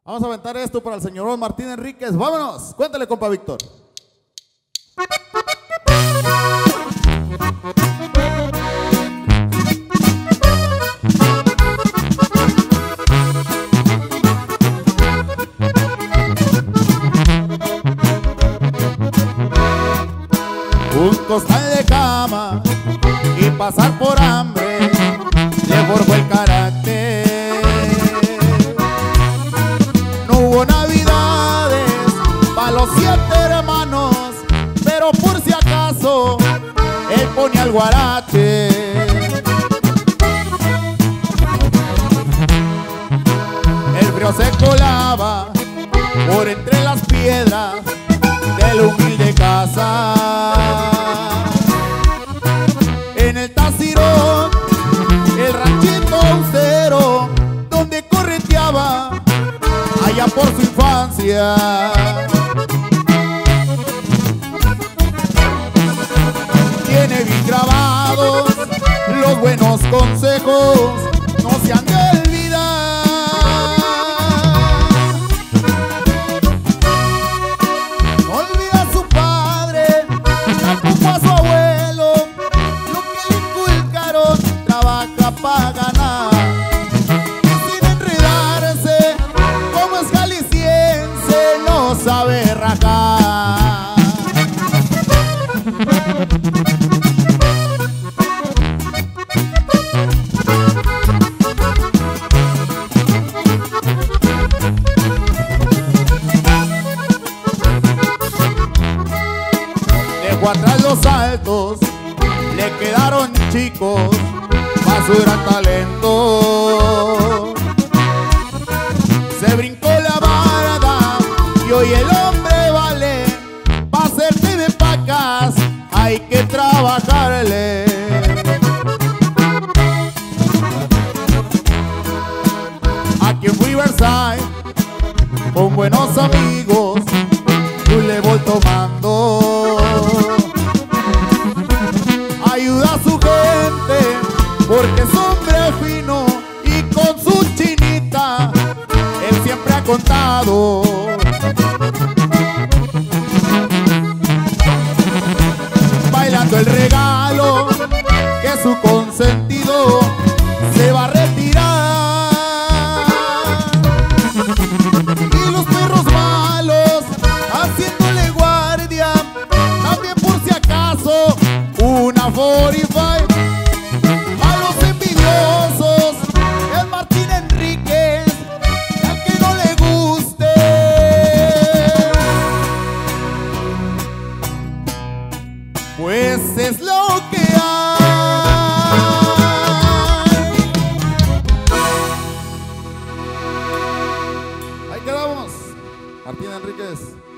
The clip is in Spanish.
Vamos a aventar esto para el señor Martín Enríquez. Vámonos, cuéntale, compa Víctor. Un costal de cama y pasar por hambre le forjó el carácter. No hubo navidades para los 7 hermanos, pero por si acaso él ponía el guarache. El frío se colaba por entre las piedras de la humilde casa. En el Tacirón, el ranchito austero, donde correteaba allá por su infancia. Tiene bien grabados los buenos consejos, no se han de olvidar. No olvida a su padre, tampoco a su abuelo. Lo que le inculcaron, trabaja para ganar. Sin enredarse, como es jalisciense, no sabe rajar. Dejó atrás los altos, le quedaron chicos pa' su gran talento. Se brincó la barda y hoy el hombre vale. Pa' hacerte de pacas hay que trabajarle. Aquí en Versailles con buenos amigos le voy tomando. Ayuda a su gente porque es hombre fino y con su chinita él siempre ha contado. Bailando el regalo que su consentido se va a retirar. Y los perros malos haciéndole guardia, también por si acaso una 45. A los envidiosos, el Martín Enríquez, y al que no le guste, pues es lo que hay. Ahí quedamos, Martín Enríquez.